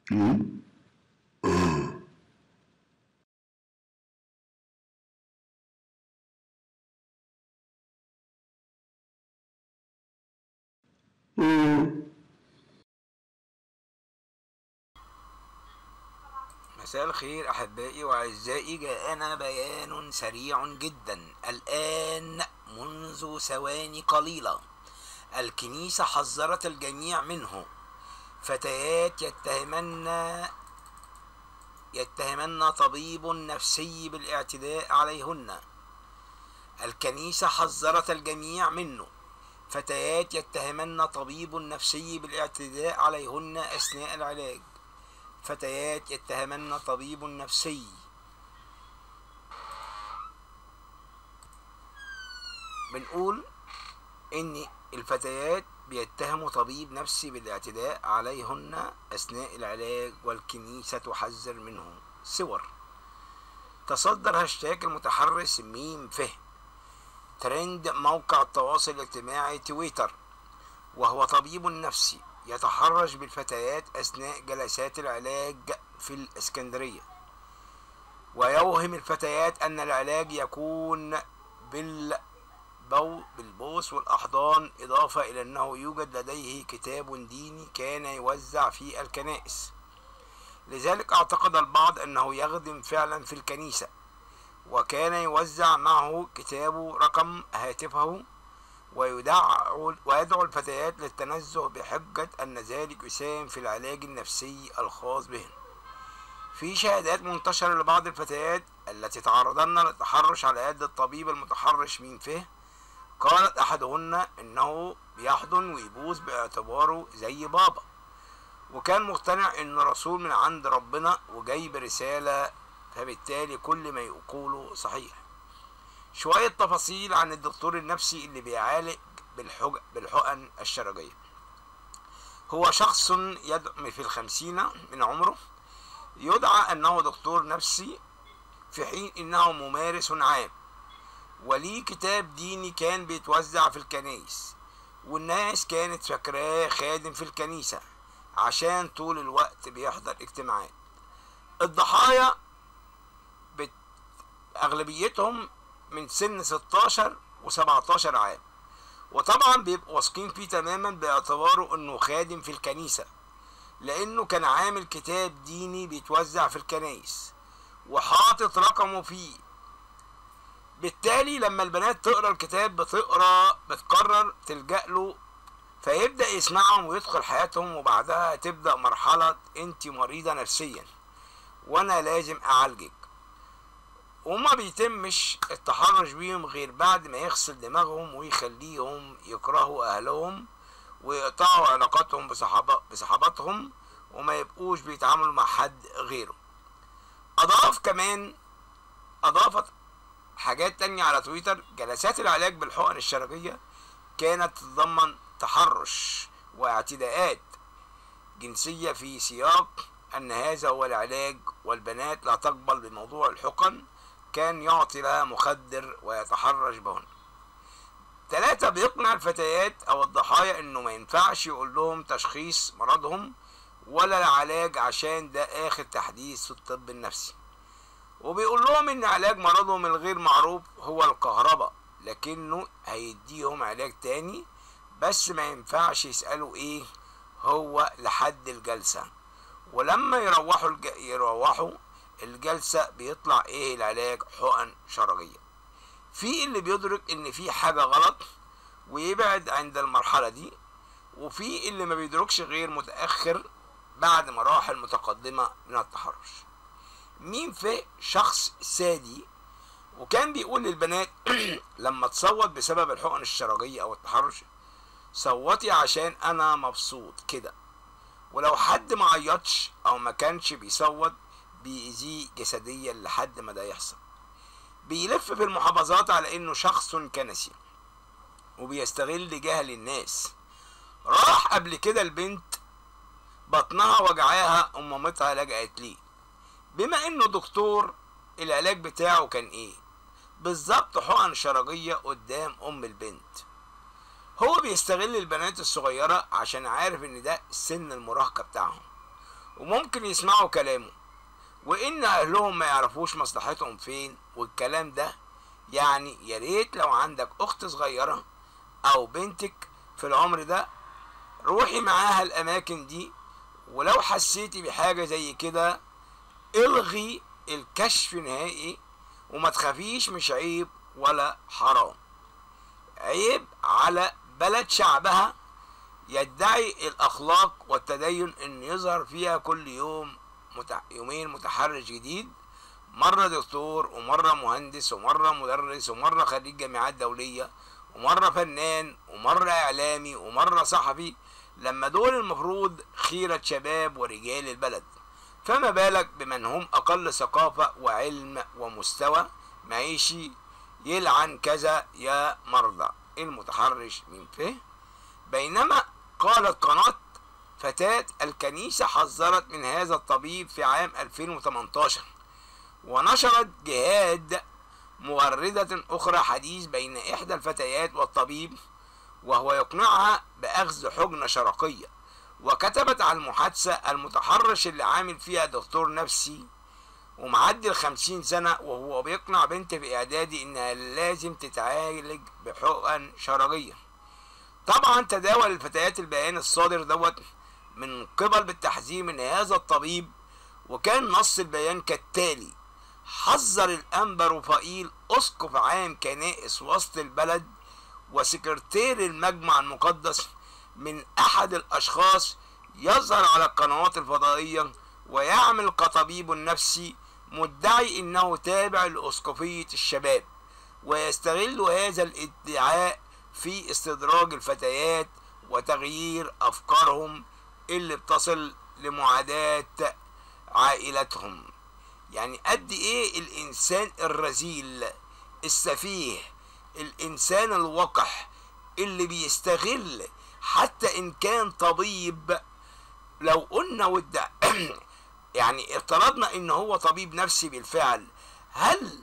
مساء الخير أحبائي وأعزائي، جاءنا بيان سريع جدا الآن منذ ثواني قليلة. الكنيسة حذرت الجميع منه. فتيات يتهمن طبيب نفسي بالاعتداء عليهن. الكنيسة حذرت الجميع منه. فتيات يتهمن طبيب نفسي بالاعتداء عليهن أثناء العلاج. فتيات يتهمن طبيب نفسي. بنقول ان الفتيات بيتهموا طبيب نفسي بالاعتداء عليهن اثناء العلاج، والكنيسة تحذر منه. صور. تصدر هاشتاج المتحرش ميم فه ترند موقع التواصل الاجتماعي تويتر، وهو طبيب نفسي يتحرش بالفتيات أثناء جلسات العلاج في الإسكندرية، ويوهم الفتيات أن العلاج يكون بالبوس والأحضان، إضافة إلى أنه يوجد لديه كتاب ديني كان يوزع في الكنائس. لذلك اعتقد البعض أنه يخدم فعلا في الكنيسة، وكان يوزع معه كتاب رقم هاتفه، ويدعو الفتيات للتنزه بحجة أن ذلك يساهم في العلاج النفسي الخاص بهن. في شهادات منتشرة لبعض الفتيات التي تعرضن للتحرش على يد الطبيب المتحرش ميم فه. قالت أحدهن إنه بيحضن ويبوس باعتباره زي بابا، وكان مقتنع إنه رسول من عند ربنا وجاي برسالة، فبالتالي كل ما يقوله صحيح. شوية تفاصيل عن الدكتور النفسي اللي بيعالج بالحقن الشرجية. هو شخص في 50 من عمره، يدعى أنه دكتور نفسي في حين أنه ممارس عام، وليه كتاب ديني كان بيتوزع في الكنائس، والناس كانت فاكراه خادم في الكنيسة عشان طول الوقت بيحضر اجتماعات. الضحايا أغلبيتهم من سن 16 و17 عام، وطبعا بيبقوا واثقين فيه تماما باعتباره انه خادم في الكنيسة، لانه كان عامل كتاب ديني بيتوزع في الكنائس وحاطط رقمه فيه. بالتالي لما البنات تقرا الكتاب بتقرر تلجأ له، فيبدأ يسمعهم ويدخل حياتهم، وبعدها تبدأ مرحلة انت مريضة نفسيا وانا لازم اعالجك. وما بيتمش التحرش بيهم غير بعد ما يغسل دماغهم ويخليهم يكرهوا اهلهم ويقطعوا علاقاتهم بصحاباتهم وما يبقوش بيتعاملوا مع حد غيره. اضافت حاجات تانية على تويتر. جلسات العلاج بالحقن الشرجية كانت تتضمن تحرش واعتداءات جنسية في سياق ان هذا هو العلاج، والبنات لا تقبل بموضوع الحقن، كان يعطي لها مخدر ويتحرش بهن. 3 بيقنع الفتيات او الضحايا انه ما ينفعش يقول لهم تشخيص مرضهم ولا العلاج عشان ده اخر تحديث في الطب النفسي، وبيقول لهم ان علاج مرضهم الغير معروف هو الكهرباء، لكنه هيديهم علاج تاني بس ما ينفعش يسألوا ايه هو لحد الجلسة، ولما يروحوا الجلسة بيطلع ايه العلاج حقن شرجية. في اللي بيدرك ان في حاجة غلط ويبعد عند المرحلة دي، وفي اللي ما بيدركش غير متأخر بعد مراحل متقدمة من التحرش. ميم فه شخص سادي، وكان بيقول للبنات لما تصوت بسبب الحقن الشرجية او التحرش، صوتي عشان انا مبسوط كده، ولو حد ما عيطش او ما كانش بيصوت بيأذيه جسديا لحد ما ده يحصل. بيلف في المحافظات على انه شخص كنسي وبيستغل جهل الناس. راح قبل كده البنت بطنها وجعاها، مامتها لجأت ليه. بما انه دكتور، العلاج بتاعه كان ايه بالظبط؟ حقن شرجية قدام ام البنت. هو بيستغل البنات الصغيرة عشان عارف ان ده سن المراهقة بتاعهم، وممكن يسمعوا كلامه، وإن أهلهم ما يعرفوش مصلحتهم فين والكلام ده. يعني يا ريت لو عندك أخت صغيرة أو بنتك في العمر ده، روحي معاها الأماكن دي، ولو حسيتي بحاجة زي كده الغي الكشف نهائي، وما تخافيش، مش عيب ولا حرام. عيب على بلد شعبها يدعي الأخلاق والتدين إن يظهر فيها كل يومين متحرش جديد، مرة دكتور ومرة مهندس ومرة مدرس ومرة خريج جامعات دولية ومرة فنان ومرة إعلامي ومرة صحفي، لما دول المفروض خيرة شباب ورجال البلد. فما بالك بمن هم أقل ثقافة وعلم ومستوى معيشي؟ يلعن كذا يا مرضى المتحرش من فيه. بينما قالت قناة فتاة الكنيسة حذرت من هذا الطبيب في عام 2018، ونشرت جهاد مغردة أخرى حديث بين إحدى الفتيات والطبيب وهو يقنعها بأخذ حقنة شرقية، وكتبت على المحادثة المتحرش اللي عامل فيها دكتور نفسي ومعدي 50 سنة وهو بيقنع بنت في إعدادي إنها لازم تتعالج بحقن شرجية. طبعا تداول الفتيات البيان الصادر دوت من قبل بالتحذير من هذا الطبيب، وكان نص البيان كالتالي: حذر الأنبا رفائيل أسقف عام كنائس وسط البلد وسكرتير المجمع المقدس من أحد الأشخاص يظهر على القنوات الفضائية ويعمل كطبيب نفسي مدعي إنه تابع لأسقفية الشباب، ويستغل هذا الادعاء في استدراج الفتيات وتغيير أفكارهم اللي بتصل لمعاداة عائلتهم. يعني قد إيه الإنسان الرذيل السفيه، الإنسان الوقح اللي بيستغل حتى إن كان طبيب. لو قلنا يعني افترضنا إن هو طبيب نفسي بالفعل، هل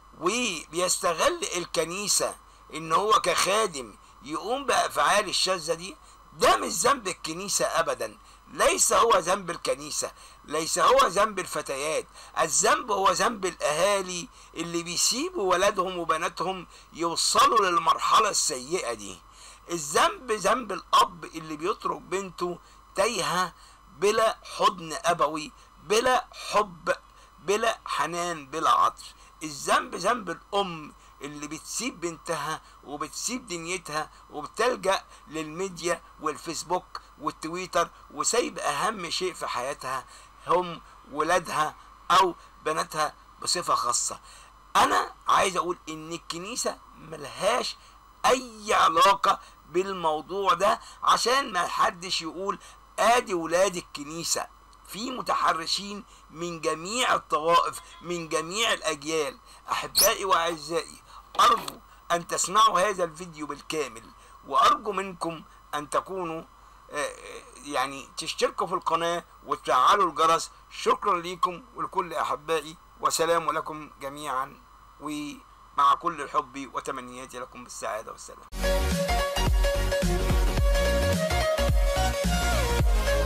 وبيستغل الكنيسة إن هو كخادم يقوم بأفعال الشاذة دي؟ ده مش ذنب الكنيسة أبدا، ليس هو ذنب الكنيسة، ليس هو ذنب الفتيات، الذنب هو ذنب الأهالي اللي بيسيبوا ولادهم وبناتهم يوصلوا للمرحلة السيئة دي. الذنب ذنب الأب اللي بيترك بنته تايهة بلا حضن أبوي، بلا حب، بلا حنان، بلا عطف. الذنب ذنب الأم اللي بتسيب بنتها وبتسيب دنيتها وبتلجأ للميديا والفيسبوك والتويتر وسايب أهم شيء في حياتها هم ولادها أو بناتها بصفة خاصة. أنا عايز أقول إن الكنيسة ملهاش أي علاقة بالموضوع ده، عشان ما حدش يقول آدي ولاد الكنيسة. في متحرشين من جميع الطوائف من جميع الأجيال. أحبائي وأعزائي، أرجو أن تسمعوا هذا الفيديو بالكامل، وأرجو منكم أن تكونوا يعني تشتركوا في القناة وتفعلوا الجرس. شكرا لكم ولكل أحبائي، وسلام لكم جميعا، ومع كل الحب وتمنياتي لكم بالسعادة والسلام.